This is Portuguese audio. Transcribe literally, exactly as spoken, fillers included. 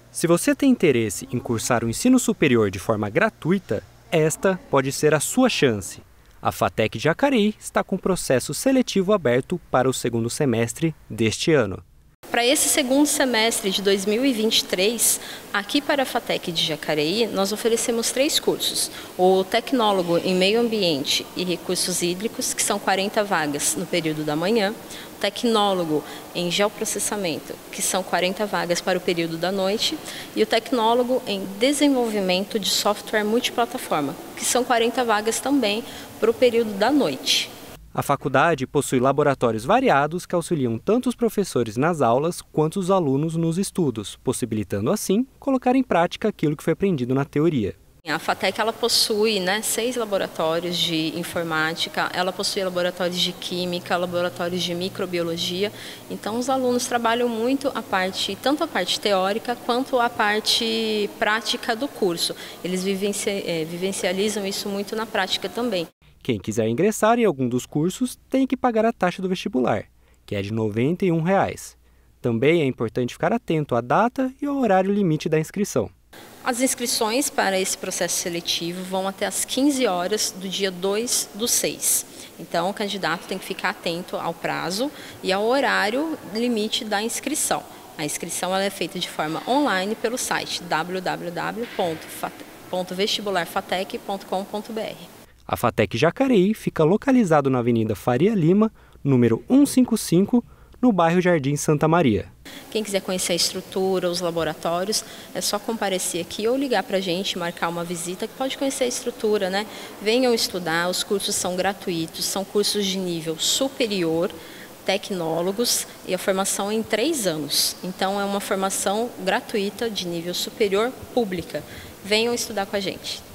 Se você tem interesse em cursar o ensino superior de forma gratuita, esta pode ser a sua chance. A FATEC Jacareí está com processo seletivo aberto para o segundo semestre deste ano. Para esse segundo semestre de dois mil e vinte e três, aqui para a FATEC de Jacareí, nós oferecemos três cursos. O Tecnólogo em Meio Ambiente e Recursos Hídricos, que são quarenta vagas no período da manhã. O Tecnólogo em Geoprocessamento, que são quarenta vagas para o período da noite. E o Tecnólogo em Desenvolvimento de Software Multiplataforma, que são quarenta vagas também para o período da noite. A faculdade possui laboratórios variados que auxiliam tanto os professores nas aulas quanto os alunos nos estudos, possibilitando assim colocar em prática aquilo que foi aprendido na teoria. A FATEC ela possui né, seis laboratórios de informática, ela possui laboratórios de química, laboratórios de microbiologia. Então os alunos trabalham muito a parte, tanto a parte teórica quanto a parte prática do curso. Eles vivenci, é, vivencializam isso muito na prática também. Quem quiser ingressar em algum dos cursos tem que pagar a taxa do vestibular, que é de noventa e um reais. Também é importante ficar atento à data e ao horário limite da inscrição. As inscrições para esse processo seletivo vão até às quinze horas do dia dois do seis. Então o candidato tem que ficar atento ao prazo e ao horário limite da inscrição. A inscrição ela é feita de forma online pelo site w w w ponto vestibular fatec ponto com ponto b r. A FATEC Jacareí fica localizado na Avenida Faria Lima, número cento e cinquenta e cinco, no bairro Jardim Santa Maria. Quem quiser conhecer a estrutura, os laboratórios, é só comparecer aqui ou ligar para a gente, marcar uma visita, que pode conhecer a estrutura, né? Venham estudar, os cursos são gratuitos, são cursos de nível superior, tecnólogos e a formação é em três anos. Então é uma formação gratuita de nível superior pública. Venham estudar com a gente.